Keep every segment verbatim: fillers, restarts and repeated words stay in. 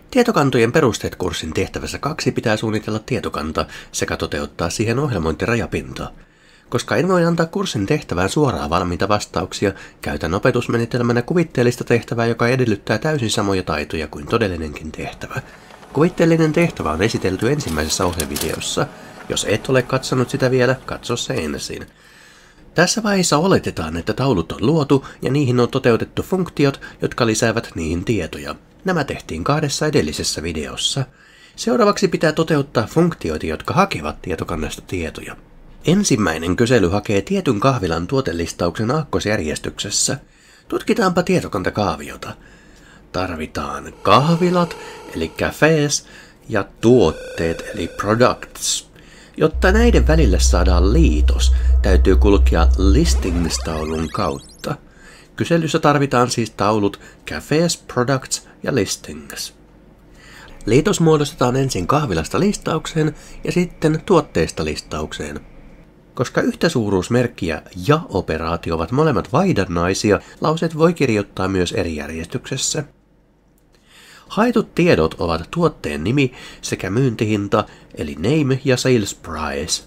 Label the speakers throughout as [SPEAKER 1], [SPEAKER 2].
[SPEAKER 1] Tietokantojen perusteet-kurssin tehtävässä kaksi pitää suunnitella tietokanta sekä toteuttaa siihen ohjelmointirajapinta. Koska en voi antaa kurssin tehtävään suoraan valmiita vastauksia, käytän opetusmenetelmänä kuvitteellista tehtävää, joka edellyttää täysin samoja taitoja kuin todellinenkin tehtävä. Kuvitteellinen tehtävä on esitelty ensimmäisessä ohjevideossa. Jos et ole katsonut sitä vielä, katso se ensin. Tässä vaiheessa oletetaan, että taulut on luotu ja niihin on toteutettu funktiot, jotka lisäävät niihin tietoja. Nämä tehtiin kahdessa edellisessä videossa. Seuraavaksi pitää toteuttaa funktioita, jotka hakevat tietokannasta tietoja. Ensimmäinen kysely hakee tietyn kahvilan tuotelistauksen aakkosjärjestyksessä. Tutkitaanpa tietokantakaaviota. Tarvitaan kahvilat, eli cafés, ja tuotteet, eli products. Jotta näiden välille saadaan liitos, täytyy kulkea listings-taulun kautta. Kyselyssä tarvitaan siis taulut cafés, products ja listings. Liitos muodostetaan ensin kahvilasta listaukseen ja sitten tuotteesta listaukseen. Koska yhtäsuuruusmerkki ja ja-operaatio ovat molemmat vaihdannaisia, lauseet voi kirjoittaa myös eri järjestyksessä. Haetut tiedot ovat tuotteen nimi sekä myyntihinta, eli name ja sales price.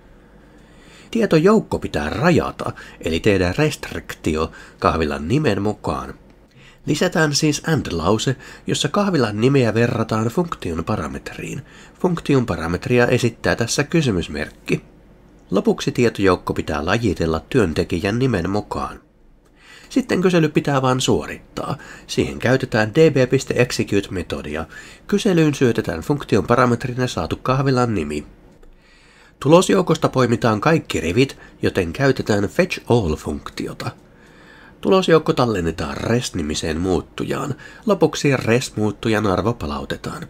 [SPEAKER 1] Tietojoukko pitää rajata, eli tehdä restriktio kahvilan nimen mukaan. Lisätään siis and-lause, jossa kahvilan nimeä verrataan funktion parametriin. Funktion parametria esittää tässä kysymysmerkki. Lopuksi tietojoukko pitää lajitella työntekijän nimen mukaan. Sitten kysely pitää vain suorittaa. Siihen käytetään db.execute-metodia. Kyselyyn syötetään funktion parametrina saatu kahvilan nimi. Tulosjoukosta poimitaan kaikki rivit, joten käytetään fetch all-funktiota. Tulosjoukko tallennetaan res-nimiseen muuttujaan. Lopuksi res-muuttujan arvo palautetaan.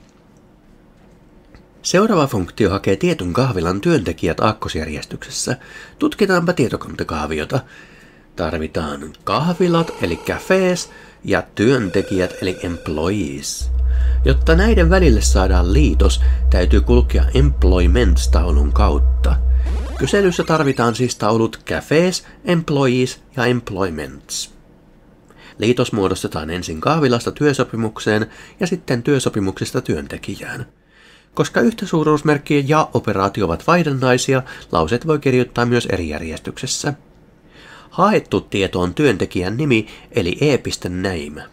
[SPEAKER 1] Seuraava funktio hakee tietyn kahvilan työntekijät aakkosjärjestyksessä. Tutkitaanpa tietokantakaaviota. Tarvitaan kahvilat, eli cafés, ja työntekijät, eli employees. Jotta näiden välille saadaan liitos, täytyy kulkea employments-taulun kautta. Kyselyssä tarvitaan siis taulut cafés, employees ja employments. Liitos muodostetaan ensin kahvilasta työsopimukseen ja sitten työsopimuksesta työntekijään. Koska yhtäsuuruusmerkki ja operaatio ovat vaihdannaisia, lauseet voi kirjoittaa myös eri järjestyksessä. Haettu tieto on työntekijän nimi, eli e.name.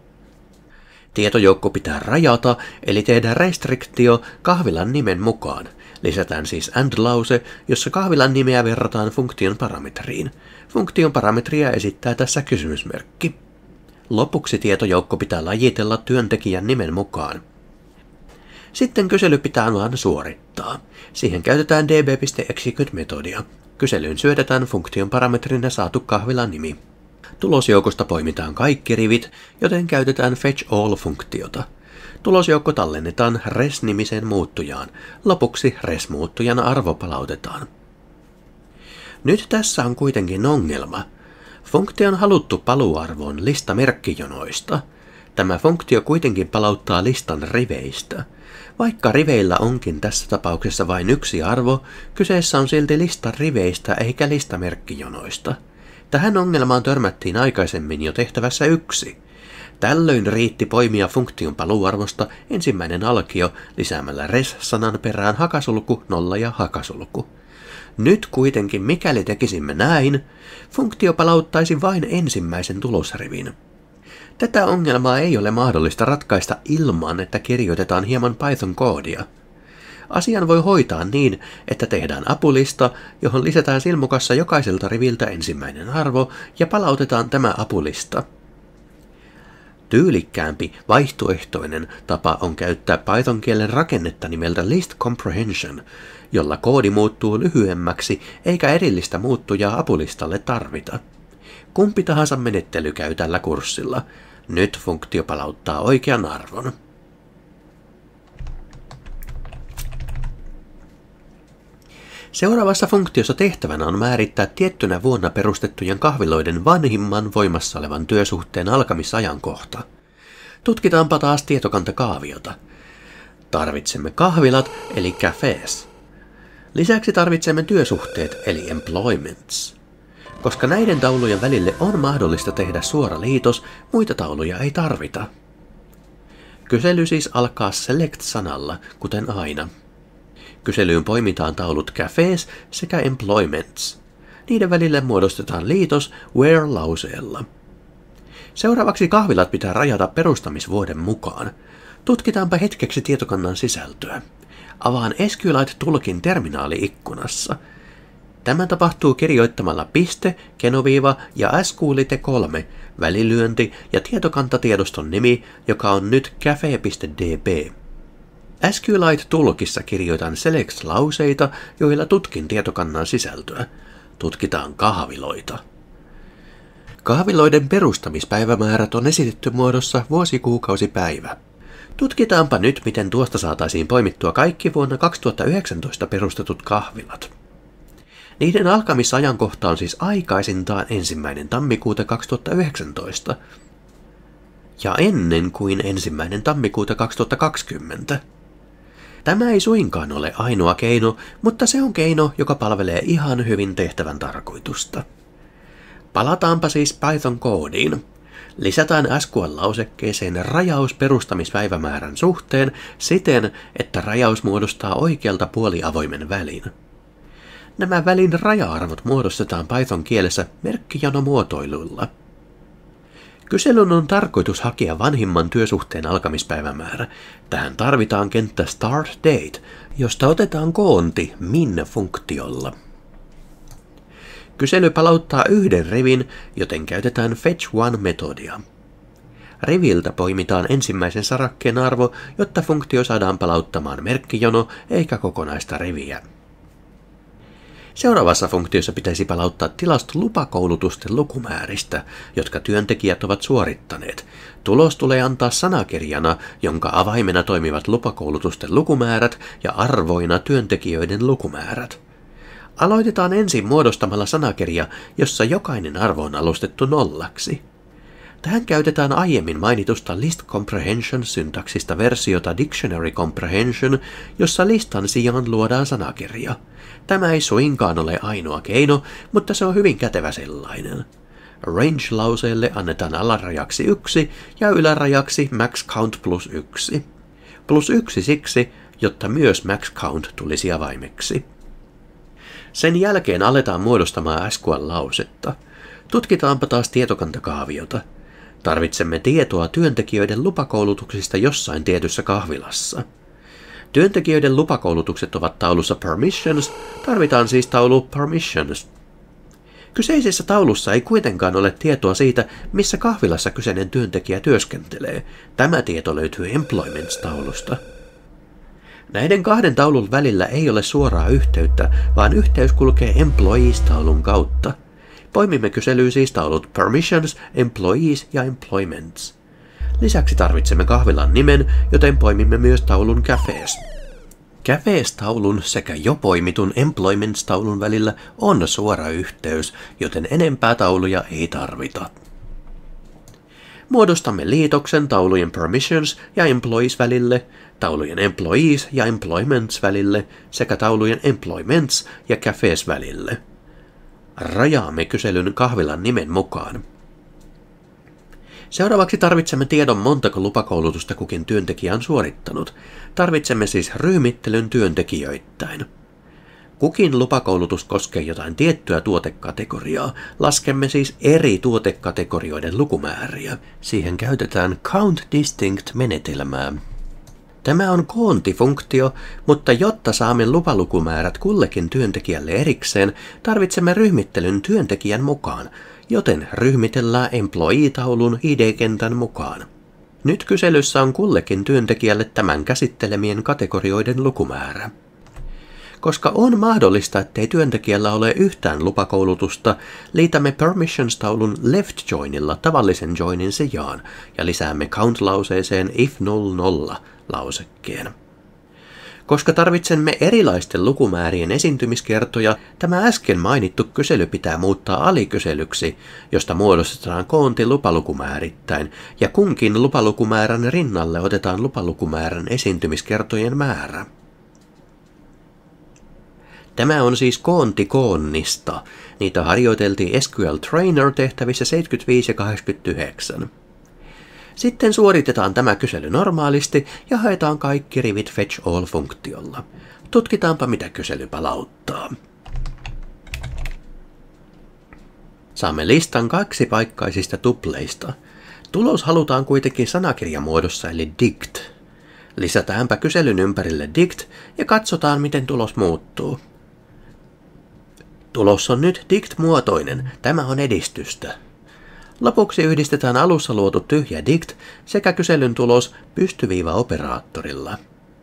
[SPEAKER 1] Tietojoukko pitää rajata, eli tehdä restriktio kahvilan nimen mukaan. Lisätään siis and-lause, jossa kahvilan nimeä verrataan funktion parametriin. Funktion parametria esittää tässä kysymysmerkki. Lopuksi tietojoukko pitää lajitella työntekijän nimen mukaan. Sitten kysely pitää vain suorittaa. Siihen käytetään db.execute-metodia. Kyselyyn syötetään funktion parametrina saatu kahvilan nimi. Tulosjoukosta poimitaan kaikki rivit, joten käytetään fetch all-funktiota. Tulosjoukko tallennetaan res-nimiseen muuttujaan. Lopuksi res-muuttujan arvo palautetaan. Nyt tässä on kuitenkin ongelma. Funktion haluttu paluuarvo on lista merkkijonoista. Tämä funktio kuitenkin palauttaa listan riveistä. Vaikka riveillä onkin tässä tapauksessa vain yksi arvo, kyseessä on silti lista riveistä eikä lista merkkijonoista. Tähän ongelmaan törmättiin aikaisemmin jo tehtävässä yksi. Tällöin riitti poimia funktion paluuarvosta ensimmäinen alkio lisäämällä res-sanan perään hakasulku, nolla ja hakasulku. Nyt kuitenkin mikäli tekisimme näin, funktio palauttaisi vain ensimmäisen tulosrivin. Tätä ongelmaa ei ole mahdollista ratkaista ilman, että kirjoitetaan hieman Python-koodia. Asian voi hoitaa niin, että tehdään apulista, johon lisätään silmukassa jokaiselta riviltä ensimmäinen arvo ja palautetaan tämä apulista. Tyylikkäämpi vaihtoehtoinen tapa on käyttää Python-kielen rakennetta nimeltä list comprehension, jolla koodi muuttuu lyhyemmäksi eikä erillistä muuttujaa apulistalle tarvita. Kumpi tahansa menettely käy tällä kurssilla. Nyt funktio palauttaa oikean arvon. Seuraavassa funktiossa tehtävänä on määrittää tiettynä vuonna perustettujen kahviloiden vanhimman voimassa olevan työsuhteen alkamisajankohta. Tutkitaanpa taas tietokantakaaviota. Tarvitsemme kahvilat, eli cafés. Lisäksi tarvitsemme työsuhteet, eli employments. Koska näiden taulujen välille on mahdollista tehdä suora liitos, muita tauluja ei tarvita. Kysely siis alkaa select-sanalla, kuten aina. Kyselyyn poimitaan taulut cafés sekä employments. Niiden välille muodostetaan liitos where-lauseella. Seuraavaksi kahvilat pitää rajata perustamisvuoden mukaan. Tutkitaanpa hetkeksi tietokannan sisältöä. Avaan SQLite-tulkin terminaali-ikkunassa. Tämä tapahtuu kirjoittamalla piste, kenoviiva ja sqlite kolme, välilyönti ja tietokantatiedoston nimi, joka on nyt cafe.db. SQLite-tulkissa kirjoitan select-lauseita, joilla tutkin tietokannan sisältöä. Tutkitaan kahviloita. Kahviloiden perustamispäivämäärät on esitetty muodossa vuosi, kuukausi, päivä. Tutkitaanpa nyt, miten tuosta saataisiin poimittua kaikki vuonna kaksituhattayhdeksäntoista perustetut kahvilat. Niiden alkamisajankohta on siis aikaisintaan ensimmäinen tammikuuta kaksituhattayhdeksäntoista ja ennen kuin ensimmäinen tammikuuta kaksituhattakaksikymmentä. Tämä ei suinkaan ole ainoa keino, mutta se on keino, joka palvelee ihan hyvin tehtävän tarkoitusta. Palataanpa siis Python-koodiin. Lisätään S Q L-lausekkeeseen rajaus perustamispäivämäärän suhteen siten, että rajaus muodostaa oikealta puoliavoimen välin. Nämä välin raja-arvot muodostetaan Python-kielessä merkkijanomuotoiluilla. Kyselyn on tarkoitus hakea vanhimman työsuhteen alkamispäivämäärä. Tähän tarvitaan kenttä start date, josta otetaan koonti min-funktiolla. Kysely palauttaa yhden rivin, joten käytetään fetch one-metodia. Riviltä poimitaan ensimmäisen sarakkeen arvo, jotta funktio saadaan palauttamaan merkkijono eikä kokonaista riviä. Seuraavassa funktiossa pitäisi palauttaa tilasto lupakoulutusten lukumääristä, jotka työntekijät ovat suorittaneet. Tulos tulee antaa sanakirjana, jonka avaimena toimivat lupakoulutusten lukumäärät ja arvoina työntekijöiden lukumäärät. Aloitetaan ensin muodostamalla sanakirja, jossa jokainen arvo on alustettu nollaksi. Tähän käytetään aiemmin mainitusta list comprehension syntaksista versiota dictionary comprehension, jossa listan sijaan luodaan sanakirja. Tämä ei suinkaan ole ainoa keino, mutta se on hyvin kätevä sellainen. Range-lauseelle annetaan alarajaksi yksi ja ylärajaksi max count plus yksi. Plus yksi siksi, jotta myös max count tulisi avaimeksi. Sen jälkeen aletaan muodostamaan S Q L-lausetta. Tutkitaanpa taas tietokantakaaviota. Tarvitsemme tietoa työntekijöiden lupakoulutuksista jossain tietyssä kahvilassa. Työntekijöiden lupakoulutukset ovat taulussa permissions, tarvitaan siis taulu permissions. Kyseisessä taulussa ei kuitenkaan ole tietoa siitä, missä kahvilassa kyseinen työntekijä työskentelee. Tämä tieto löytyy employments-taulusta. Näiden kahden taulun välillä ei ole suoraa yhteyttä, vaan yhteys kulkee employees-taulun kautta. Poimimme kyselyyn siis taulut permissions, employees ja employments. Lisäksi tarvitsemme kahvilan nimen, joten poimimme myös taulun cafés. Cafés-taulun sekä jo poimitun employments-taulun välillä on suora yhteys, joten enempää tauluja ei tarvita. Muodostamme liitoksen taulujen permissions ja employees välille, taulujen employees ja employments välille sekä taulujen employments ja cafés välille. Rajaamme kyselyn kahvilan nimen mukaan. Seuraavaksi tarvitsemme tiedon, montako lupakoulutusta kukin työntekijä on suorittanut. Tarvitsemme siis ryhmittelyn työntekijöittäin. Kukin lupakoulutus koskee jotain tiettyä tuotekategoriaa. Laskemme siis eri tuotekategorioiden lukumääriä. Siihen käytetään count-distinct-menetelmää. Tämä on koontifunktio, mutta jotta saamme lupalukumäärät kullekin työntekijälle erikseen, tarvitsemme ryhmittelyn työntekijän mukaan, joten ryhmitellään employee-taulun I D-kentän mukaan. Nyt kyselyssä on kullekin työntekijälle tämän käsittelemien kategorioiden lukumäärä. Koska on mahdollista, ettei työntekijällä ole yhtään lupakoulutusta, liitämme permissions-taulun left joinilla tavallisen joinin sijaan ja lisäämme count-lauseeseen if null nolla lausekkeen. Koska tarvitsemme erilaisten lukumäärien esiintymiskertoja, tämä äsken mainittu kysely pitää muuttaa alikyselyksi, josta muodostetaan koonti lupalukumäärittäin, ja kunkin lupalukumäärän rinnalle otetaan lupalukumäärän esiintymiskertojen määrä. Tämä on siis koonti koonnista. Niitä harjoiteltiin S Q L Trainer tehtävissä seitsemänkymmentäviisi ja kahdeksankymmentäyhdeksän. Sitten suoritetaan tämä kysely normaalisti ja haetaan kaikki rivit Fetch All-funktiolla. Tutkitaanpa, mitä kysely palauttaa. Saamme listan kaksipaikkaisista tupleista. Tulos halutaan kuitenkin sanakirjamuodossa eli dict. Lisätäänpä kyselyn ympärille dict ja katsotaan, miten tulos muuttuu. Tulos on nyt dict-muotoinen. Tämä on edistystä. Lopuksi yhdistetään alussa luotu tyhjä dict sekä kyselyn tulos pystyviiva-operaattorilla.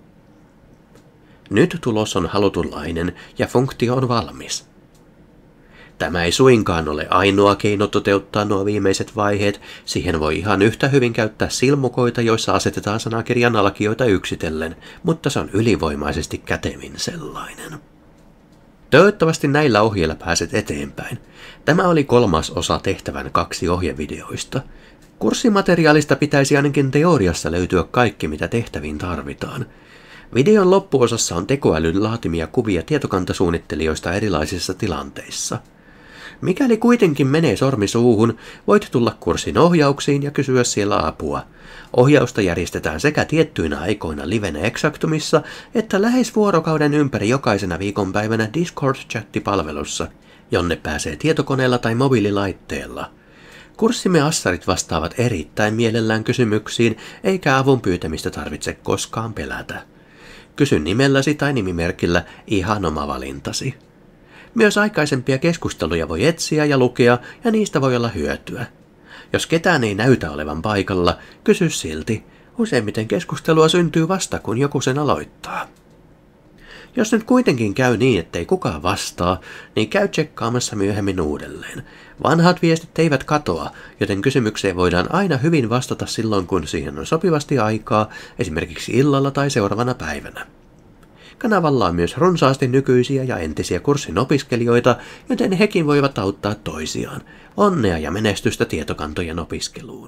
[SPEAKER 1] Nyt tulos on halutunlainen ja funktio on valmis. Tämä ei suinkaan ole ainoa keino toteuttaa nuo viimeiset vaiheet, siihen voi ihan yhtä hyvin käyttää silmukoita, joissa asetetaan sanakirjan alkioita yksitellen, mutta se on ylivoimaisesti kätevin sellainen. Toivottavasti näillä ohjeilla pääset eteenpäin. Tämä oli kolmas osa tehtävän kaksi ohjevideoista. Kurssimateriaalista pitäisi ainakin teoriassa löytyä kaikki, mitä tehtäviin tarvitaan. Videon loppuosassa on tekoälyn laatimia kuvia tietokantasuunnittelijoista erilaisissa tilanteissa. Mikäli kuitenkin menee sormi suuhun, voit tulla kurssin ohjauksiin ja kysyä siellä apua. Ohjausta järjestetään sekä tiettyinä aikoina livenä Exactumissa, että lähes vuorokauden ympäri jokaisena viikonpäivänä Discord-chattipalvelussa, jonne pääsee tietokoneella tai mobiililaitteella. Kurssimme assarit vastaavat erittäin mielellään kysymyksiin, eikä avun pyytämistä tarvitse koskaan pelätä. Kysy nimelläsi tai nimimerkillä, ihan oma valintasi. Myös aikaisempia keskusteluja voi etsiä ja lukea, ja niistä voi olla hyötyä. Jos ketään ei näytä olevan paikalla, kysy silti. Useimmiten keskustelua syntyy vasta, kun joku sen aloittaa. Jos nyt kuitenkin käy niin, ettei kukaan vastaa, niin käy tsekkaamassa myöhemmin uudelleen. Vanhat viestit eivät katoa, joten kysymykseen voidaan aina hyvin vastata silloin, kun siihen on sopivasti aikaa, esimerkiksi illalla tai seuraavana päivänä. Kanavalla on myös runsaasti nykyisiä ja entisiä kurssin opiskelijoita, joten hekin voivat auttaa toisiaan. Onnea ja menestystä tietokantojen opiskeluun.